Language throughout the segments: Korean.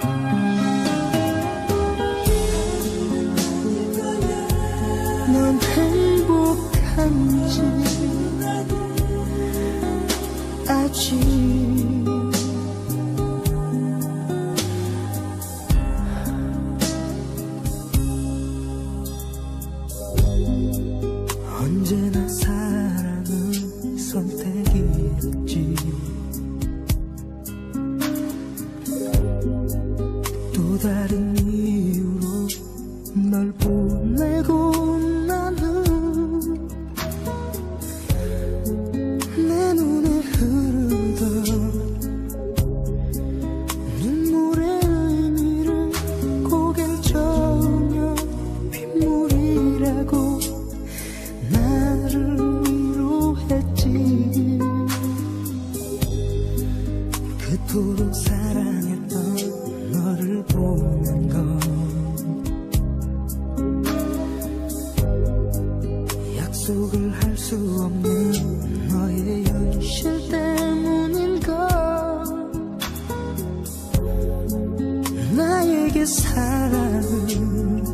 넌 행복한지 아직 언제나 사랑은 선택이었지. 또 다른 이유로 널 보내고 나는 내 눈에 흐르던 눈물의 의미를 고개를 저으며 빗물이라고 나를 위로했지. 그토록 사랑했던 너를 보는 건 약속을 할 수 없는 너의 현실 때문인가. 나에게 사랑은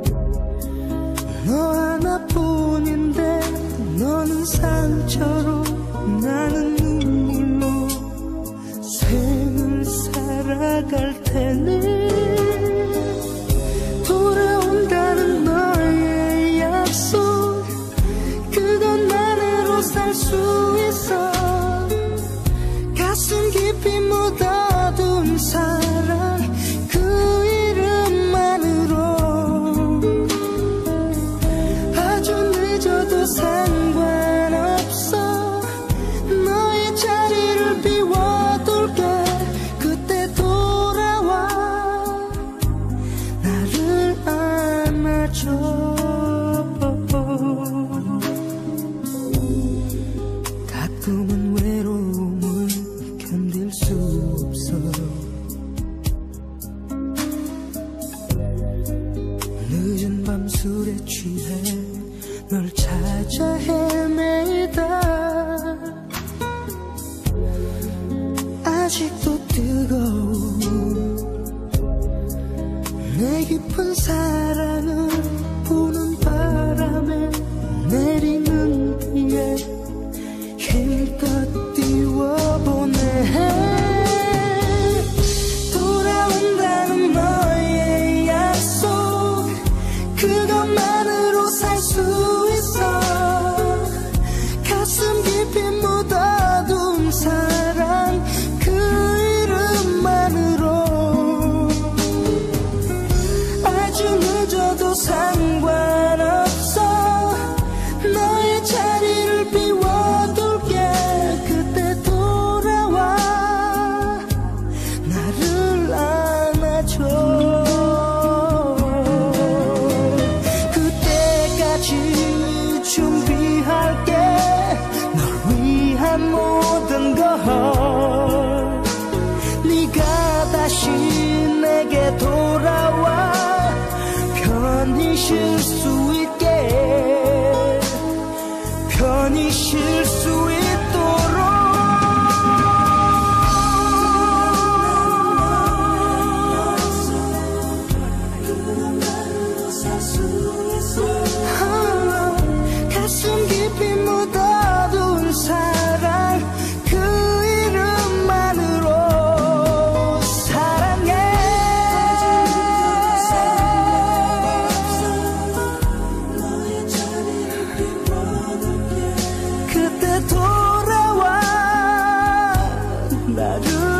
너 하나뿐인데 너는 상처로 나는 눈물로 생을 살아갈 테니 돌아온다는 너의 약속 그것만으로 살 수 있어. 가슴 깊이 묻어둔 사랑 그 이름만으로 아주 늦어도 상관없어. 너의 자리를 비워둘게. 그때 돌아와 나를 안아줘. 가끔은 외로움을 견딜 수 없어. 늦은 밤 술에 취해 널 찾아 헤매다 아직도 뜨거운 내 깊은 사랑을 부는 바람에 내리는 비에 힘껏 띄워보내. 돌아온다는 너의 약속 그것만으로 살 수 있어. 가슴 깊이 묻어둔 사랑 그 이름만으로 아주 늦어도 상관없어. 너의 자리를 비워둘게. 그때 돌아와 나를 안아줘. 그때까지 준비할게. 널 위한 모든 걸. 네가 다시 내게 돌아와 편히 쉴 수 있게. 편히 쉴 수 있도록. 가슴 깊이 묻어둔 사랑 그 이름만으로 사랑해. 그때 돌아와 나를